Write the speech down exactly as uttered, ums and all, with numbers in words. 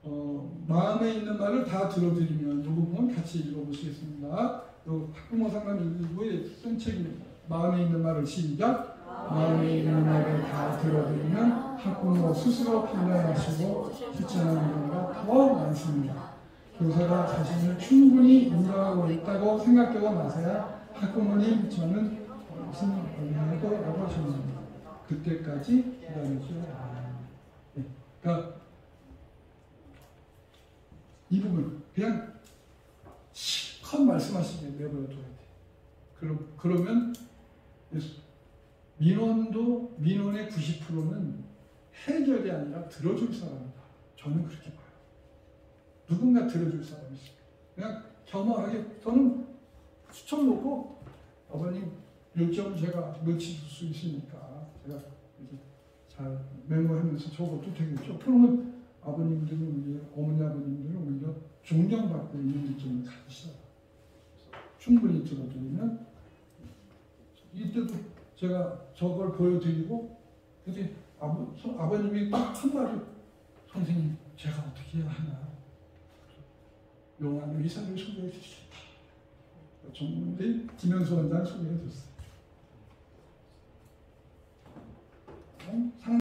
어, 마음에 있는 말을 다 들어드리면, 이 부분 같이 읽어보시겠습니다. 학부모 상담 일부의 쓴 책입니다. 마음에 있는 말을 시작. 마음에 있는 말을 다 들어드리면 학부모 스스로 판단하시고 실천하는 경우가 더 많습니다. 교사가 자신을 충분히 인정하고 있다고 생각되고 나서야 학부모님 저는 무슨 얼마고 라고 하셨습니다. 그때까지 기다려줘야 네. 그러니까 이 부분 그냥 실컷 말씀하시게 내버려 둬야 돼. 그럼, 그러면 민원도 민원의 구십 퍼센트는 해결이 아니라 들어줄 사람이다. 저는 그렇게 봐요. 누군가 들어줄 사람이 있어요. 그냥 겸허하게 저는 추천 놓고 아버님 일정을 제가 놓칠 수 있으니까 제가 이제 잘 메모하면서 적어도 되겠죠. 그러면 아버님들은 오히려 어머니 아버님들은 오히려 존경받고 있는 느낌을 가지셔요. 충분히 들어드리면 이때도 제가 저걸 보여드리고 근데 아버, 아버님이 딱 한마디 선생님 제가 어떻게 해야 하나 명한 의사를 소개해 주시다. 전문의 김현수 원장 소개해 줬어요.